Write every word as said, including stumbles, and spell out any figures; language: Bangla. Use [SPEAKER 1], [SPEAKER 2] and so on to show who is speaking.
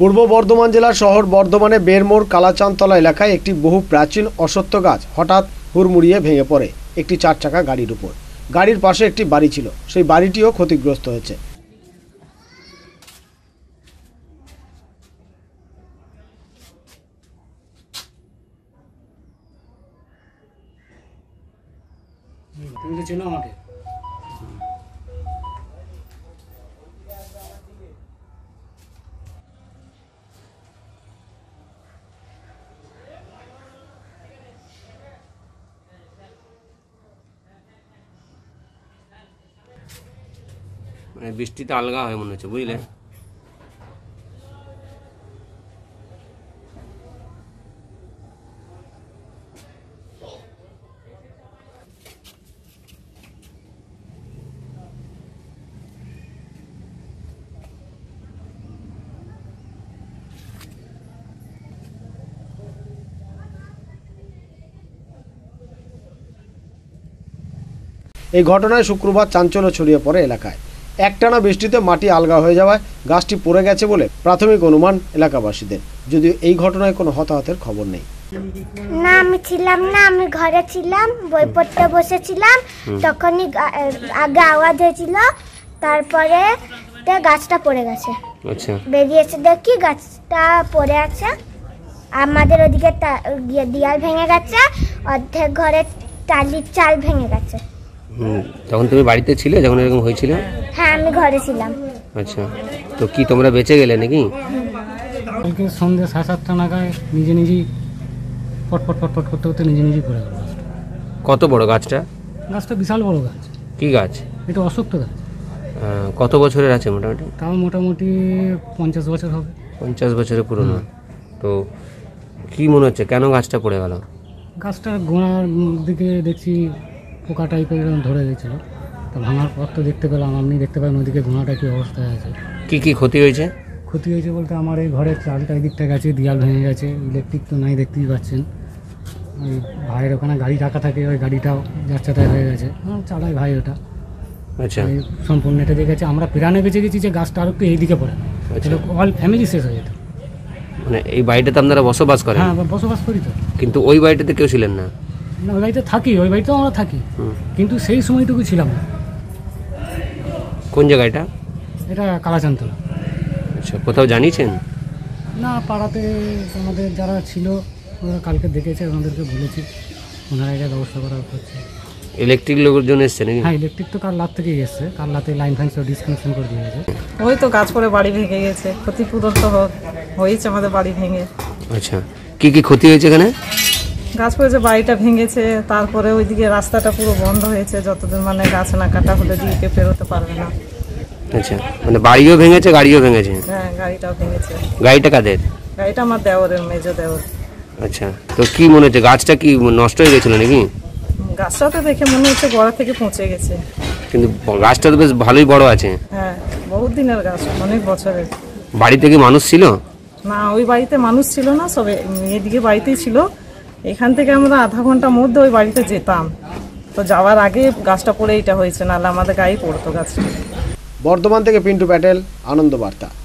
[SPEAKER 1] পূর্ব বর্ধমান জেলার শহর বর্ধমানে বেরমোড় কালাচাঁদতলা এলাকায় একটি বহু প্রাচীন অশ্বত্থ গাছ হঠাৎ হুড়মুড়িয়ে ভেঙে পড়ে একটি চার চাকা গাড়ির উপর। গাড়ির পাশে একটি বাড়ি ছিল, সেই বাড়িটিও ক্ষতিগ্রস্ত হয়েছে।
[SPEAKER 2] বৃষ্টিতে আলগা হয় মনে হচ্ছে, বুঝলে?
[SPEAKER 1] এই ঘটনায় শুক্রবার চাঞ্চল্য ছড়িয়ে পড়ে এলাকায়। একটানা বৃষ্টিতে মাটি আলগা হয়ে যাওয়ায় গাছটি পড়ে গেছে বলে প্রাথমিক অনুমান এলাকাবাসীদের, যদিও এই ঘটনায় কোনো হতাহতের খবর নেই।
[SPEAKER 3] না, আমি ছিলাম না, আমি ঘরে ছিলাম, বই পড়তে বসেছিলাম। তখনই আগে আওয়াজ হয়েছিল, তারপরে গাছটা পড়ে গেছে।
[SPEAKER 2] আচ্ছা,
[SPEAKER 3] বেরিয়েছে দেখি গাছটা পড়ে আছে। আমাদের ওদিকে দেয়াল ভেঙে গেছে, অর্ধেক ঘরের টালির চাল ভেঙে গেছে।
[SPEAKER 2] হুম, তখন তুমি বাড়িতে ছিলে যখন এরকম হয়েছিল?
[SPEAKER 3] হ্যাঁ, আমি ঘরে ছিলাম।
[SPEAKER 2] আচ্ছা, তো কি তোমরা বেঁচে গেলে নাকি?
[SPEAKER 4] কালকে সন্ধ্যে সাড়ে সাতটা নাগাদ নিজে নিজেই পটপট পটপট করতে করতে নিজে নিজেই পড়ে গেল।
[SPEAKER 2] কত বড় গাছটা?
[SPEAKER 4] গাছটা বিশাল বড় গাছ।
[SPEAKER 2] কি গাছ
[SPEAKER 4] এটা? অশ্বত্থ গাছ।
[SPEAKER 2] কত বছরের আছে মোটামুটি?
[SPEAKER 4] তাও মোটামুটি পঞ্চাশ বছর হবে।
[SPEAKER 2] পঞ্চাশ বছরের পুরনো। তো কি মনে হচ্ছে কেন গাছটা পড়ে গেল?
[SPEAKER 4] গাছটার গোড়ার দিকে দেখছি পোকা টাইপের ধরে গেছিলো, তো ভাঙার পর তো দেখতে পেলাম, আপনি দেখতে পাবেন ওদিকে গোড়াটা কি অবস্থায় আছে।
[SPEAKER 2] কি কি ক্ষতি হয়েছে?
[SPEAKER 4] ক্ষতি হয়েছে বলতে আমার এই ঘরের চালটা এই দিকটা গেছে, দেয়াল ভেঙে গেছে, ইলেকট্রিক তো নাই দেখতেই পাচ্ছেন। ওই ভাইয়ের ওখানে গাড়ি রাখা থাকে, ওই গাড়িটাও যাচ্ছে তাই হয়ে গেছে, চালায় ভাই ওটা।
[SPEAKER 2] আচ্ছা,
[SPEAKER 4] সম্পূর্ণ এটা দিয়ে গেছে। আমরা প্রাণে বেঁচে গেছি যে গাছটা আর একটু এইদিকে পড়ে, অল ফ্যামিলি শেষ হয়ে যেত।
[SPEAKER 2] মানে এই বাড়িটাতে আপনারা বসবাস করেন?
[SPEAKER 4] হ্যাঁ, বসবাস করি তো।
[SPEAKER 2] কিন্তু ওই বাড়িটাতে কেউ ছিলেন না?
[SPEAKER 4] না, ওই বাড়িতে থাকি, ওই বাড়িতেও আমরা থাকি, কিন্তু সেই সময়টুকু ছিলাম না।
[SPEAKER 2] কোন জায়গাটা?
[SPEAKER 4] এটা কালাচাঁদতলা।
[SPEAKER 2] আচ্ছা, কোথাও জানিয়েছেন?
[SPEAKER 4] না, পাড়াতে আমাদের যারা ছিল ওরা কালকে দেখেছে, ওনাদেরকে বলেছি, ওনারা এটা ব্যবস্থা করা হচ্ছে।
[SPEAKER 2] ইলেকট্রিক লোকজন এসছে নাকি?
[SPEAKER 4] হ্যাঁ, ইলেকট্রিক তো কাল রাত থেকেই এসছে, কাল রাতে লাইন ফাইন সব ডিসকানেকশন করে দিয়ে গেছে।
[SPEAKER 5] ওই তো গাছ পড়ে বাড়ি ভেঙে গেছে, ক্ষতিপূরণ তো হয়েছে আমাদের বাড়ি ভেঙে।
[SPEAKER 2] আচ্ছা, কি কি ক্ষতি হয়েছে এখানে?
[SPEAKER 5] গাছ পড়েছে, বাড়িটা ভেঙেছে, তারপরে ওইদিকে রাস্তাটা পুরো বন্ধ হয়েছে, যতদিন মানে গাছ না কাটা হলে দিকে পেরোতে পারবে না।
[SPEAKER 2] আচ্ছা, মানে বাড়িও ভেঙেছে, গাড়িও ভেঙেছে?
[SPEAKER 5] হ্যাঁ, গাড়িটাও ভেঙেছে।
[SPEAKER 2] গাড়িটা কাদের?
[SPEAKER 5] গাড়িটা আমার দেওরের, মেজো দেওর।
[SPEAKER 2] আচ্ছা, তো কি মনে হচ্ছে গাছটা কি নষ্ট হয়ে গেছিল নাকি?
[SPEAKER 5] গাছটা তো দেখে মনে হচ্ছে গোড়া থেকে পৌঁছে গেছে,
[SPEAKER 2] কিন্তু গাছটা তো বেশ ভালোই বড় আছে।
[SPEAKER 5] হ্যাঁ, বহুত দিনের গাছ, অনেক বছরের।
[SPEAKER 2] বাড়িতে কি মানুষ ছিল?
[SPEAKER 5] না, ওই বাড়িতে মানুষ ছিল না, সবে এদিকে বাড়িতেই ছিল। এখান থেকে আমরা আধা ঘন্টার মধ্যে ওই বাড়িতে যেতাম, তো যাওয়ার আগে গাছটা পড়ে এইটা হয়েছে, নাহলে আমাদের গায়ে পড়তো গাছটা।
[SPEAKER 1] বর্ধমান থেকে পিন্টু প্যাটেল, আনন্দ বার্তা।